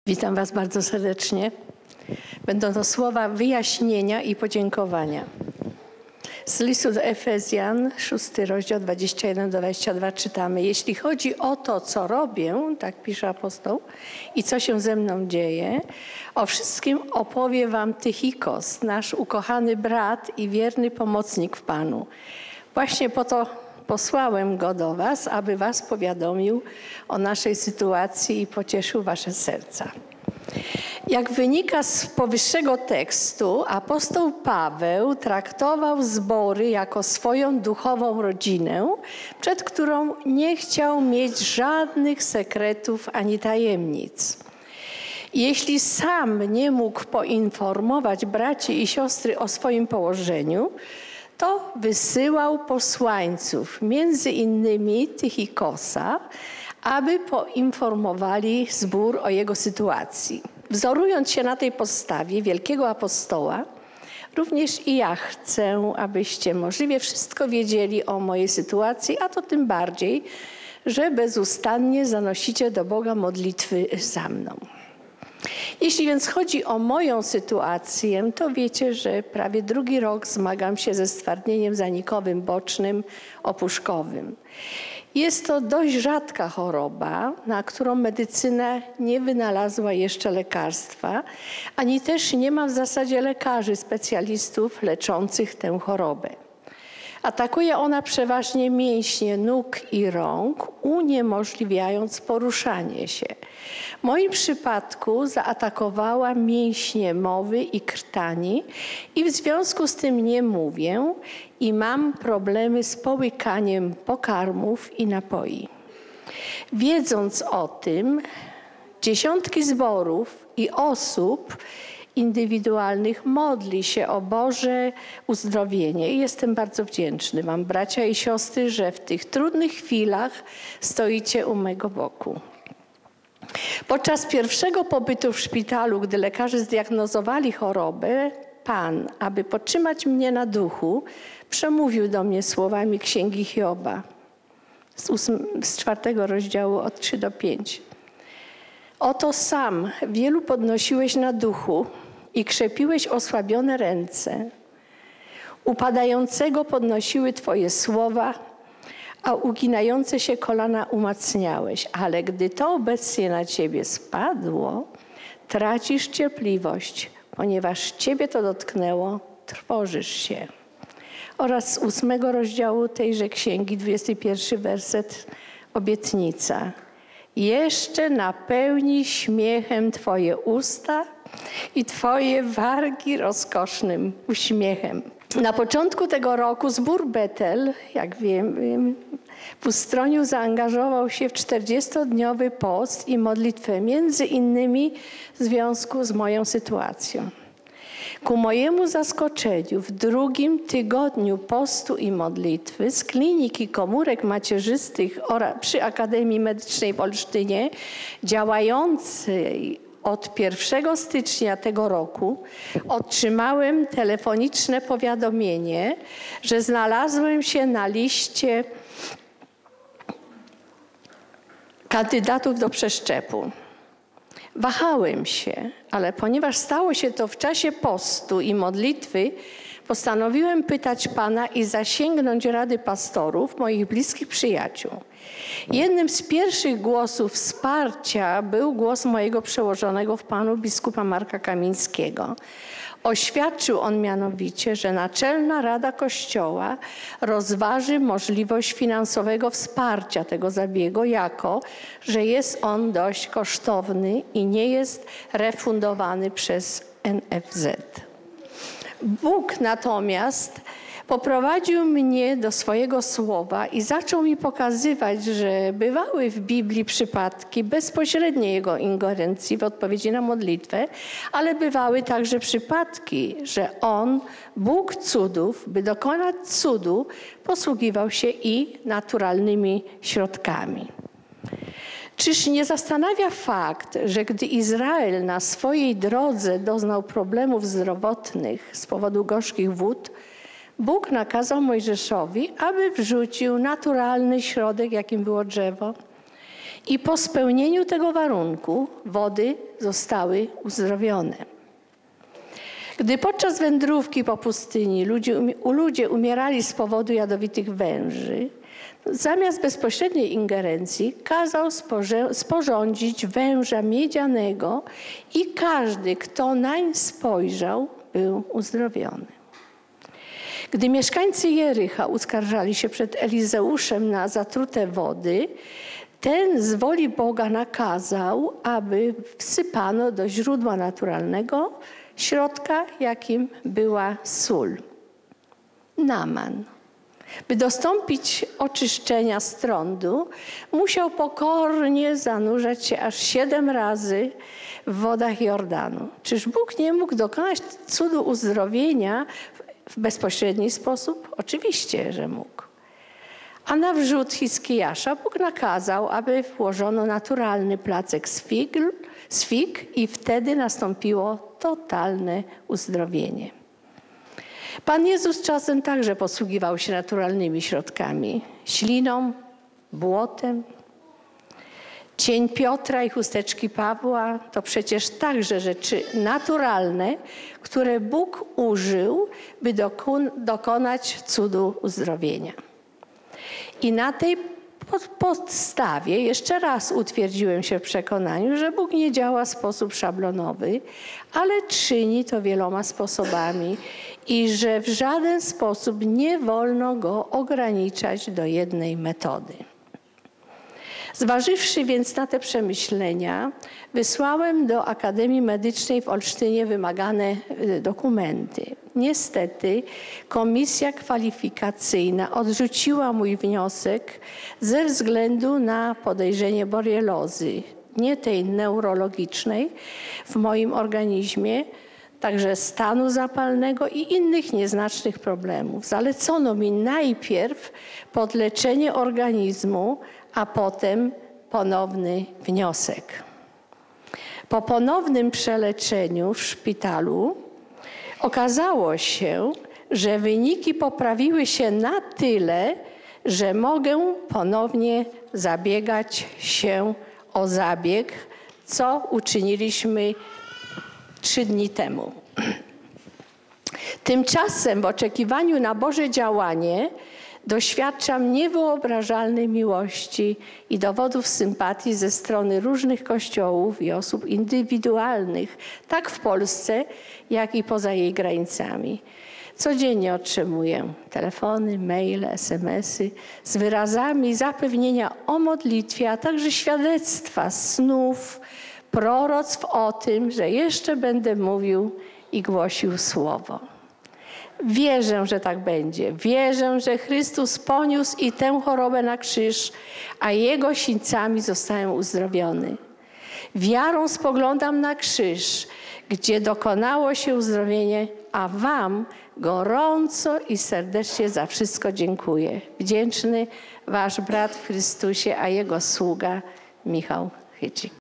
Witam Was bardzo serdecznie. Będą to słowa wyjaśnienia i podziękowania. Z listu do Efezjan, 6 rozdział 21-22 czytamy: Jeśli chodzi o to, co robię, tak pisze apostoł, i co się ze mną dzieje, o wszystkim opowie wam Tychikos, nasz ukochany brat i wierny pomocnik w Panu. Właśnie po to posłałem go do was, aby was powiadomił o naszej sytuacji i pocieszył wasze serca. Jak wynika z powyższego tekstu, apostoł Paweł traktował zbory jako swoją duchową rodzinę, przed którą nie chciał mieć żadnych sekretów ani tajemnic. Jeśli sam nie mógł poinformować braci i siostry o swoim położeniu, to wysyłał posłańców, między innymi Tychikosa, aby poinformowali zbór o jego sytuacji. Wzorując się na tej postawie wielkiego apostoła, również i ja chcę, abyście możliwie wszystko wiedzieli o mojej sytuacji, a to tym bardziej, że bezustannie zanosicie do Boga modlitwy za mną. Jeśli więc chodzi o moją sytuację, to wiecie, że prawie 2 rok zmagam się ze stwardnieniem zanikowym bocznym opuszkowym. Jest to dość rzadka choroba, na którą medycyna nie wynalazła jeszcze lekarstwa, ani też nie ma w zasadzie lekarzy, specjalistów leczących tę chorobę. Atakuje ona przeważnie mięśnie nóg i rąk, uniemożliwiając poruszanie się. W moim przypadku zaatakowała mięśnie mowy i krtani i w związku z tym nie mówię i mam problemy z połykaniem pokarmów i napoi. Wiedząc o tym, dziesiątki zborów i osób indywidualnych modli się o Boże uzdrowienie i jestem bardzo wdzięczny wam, bracia i siostry, że w tych trudnych chwilach stoicie u mego boku. Podczas pierwszego pobytu w szpitalu, gdy lekarze zdiagnozowali chorobę, Pan, aby podtrzymać mnie na duchu, przemówił do mnie słowami Księgi Hioba z 4 rozdziału od 3 do 5. Oto sam wielu podnosiłeś na duchu i krzepiłeś osłabione ręce. Upadającego podnosiły Twoje słowa, a uginające się kolana umacniałeś. Ale gdy to obecnie na Ciebie spadło, tracisz cierpliwość, ponieważ Ciebie to dotknęło, trwożysz się. Oraz z 8 rozdziału tejże księgi, 21 werset, obietnica. Jeszcze napełni śmiechem Twoje usta i Twoje wargi rozkosznym uśmiechem. Na początku tego roku zbór Betel, jak wiem, w Ustroniu zaangażował się w 40-dniowy post i modlitwę, między innymi w związku z moją sytuacją. Ku mojemu zaskoczeniu w 2. tygodniu postu i modlitwy z kliniki komórek macierzystych przy Akademii Medycznej w Olsztynie, działającej od 1 stycznia tego roku, otrzymałem telefoniczne powiadomienie, że znalazłem się na liście kandydatów do przeszczepu. Wahałem się, ale ponieważ stało się to w czasie postu i modlitwy, postanowiłem pytać Pana i zasięgnąć rady pastorów, moich bliskich przyjaciół. Jednym z pierwszych głosów wsparcia był głos mojego przełożonego w Panu biskupa Marka Kamińskiego. Oświadczył on mianowicie, że Naczelna Rada Kościoła rozważy możliwość finansowego wsparcia tego zabiegu, jako że jest on dość kosztowny i nie jest refundowany przez NFZ. Bóg natomiast poprowadził mnie do swojego słowa i zaczął mi pokazywać, że bywały w Biblii przypadki bezpośredniej Jego ingerencji w odpowiedzi na modlitwę, ale bywały także przypadki, że On, Bóg cudów, by dokonać cudu, posługiwał się i naturalnymi środkami. Czyż nie zastanawia fakt, że gdy Izrael na swojej drodze doznał problemów zdrowotnych z powodu gorzkich wód, Bóg nakazał Mojżeszowi, aby wrzucił naturalny środek, jakim było drzewo. I po spełnieniu tego warunku wody zostały uzdrowione. Gdy podczas wędrówki po pustyni ludzie umierali z powodu jadowitych węży, zamiast bezpośredniej ingerencji kazał sporządzić węża miedzianego i każdy, kto nań spojrzał, był uzdrowiony. Gdy mieszkańcy Jericha uskarżali się przed Elizeuszem na zatrute wody, ten z woli Boga nakazał, aby wsypano do źródła naturalnego środka, jakim była sól. Naaman, by dostąpić oczyszczenia z trądu, musiał pokornie zanurzać się aż 7 razy w wodach Jordanu. Czyż Bóg nie mógł dokonać cudu uzdrowienia w bezpośredni sposób? Oczywiście, że mógł. A na wrzód Hiskiasza Bóg nakazał, aby włożono naturalny placek z fig i wtedy nastąpiło totalne uzdrowienie. Pan Jezus czasem także posługiwał się naturalnymi środkami. Śliną, błotem. Cień Piotra i chusteczki Pawła to przecież także rzeczy naturalne, które Bóg użył, by dokonać cudu uzdrowienia. I na tej podstawie jeszcze raz utwierdziłem się w przekonaniu, że Bóg nie działa w sposób szablonowy, ale czyni to wieloma sposobami i że w żaden sposób nie wolno Go ograniczać do jednej metody. Zważywszy więc na te przemyślenia, wysłałem do Akademii Medycznej w Olsztynie wymagane dokumenty. Niestety komisja kwalifikacyjna odrzuciła mój wniosek ze względu na podejrzenie boreliozy, nie tej neurologicznej w moim organizmie, także stanu zapalnego i innych nieznacznych problemów. Zalecono mi najpierw podleczenie organizmu, a potem ponowny wniosek. Po ponownym przeleczeniu w szpitalu okazało się, że wyniki poprawiły się na tyle, że mogę ponownie zabiegać się o zabieg, co uczyniliśmy 3 dni temu. Tymczasem w oczekiwaniu na Boże działanie doświadczam niewyobrażalnej miłości i dowodów sympatii ze strony różnych kościołów i osób indywidualnych, tak w Polsce, jak i poza jej granicami. Codziennie otrzymuję telefony, maile, SMS-y z wyrazami zapewnienia o modlitwie, a także świadectwa snów, proroctw o tym, że jeszcze będę mówił i głosił słowo. Wierzę, że tak będzie. Wierzę, że Chrystus poniósł i tę chorobę na krzyż, a Jego sińcami zostałem uzdrowiony. Wiarą spoglądam na krzyż, gdzie dokonało się uzdrowienie, a wam gorąco i serdecznie za wszystko dziękuję. Wdzięczny wasz brat w Chrystusie, a jego sługa Michał Chycik.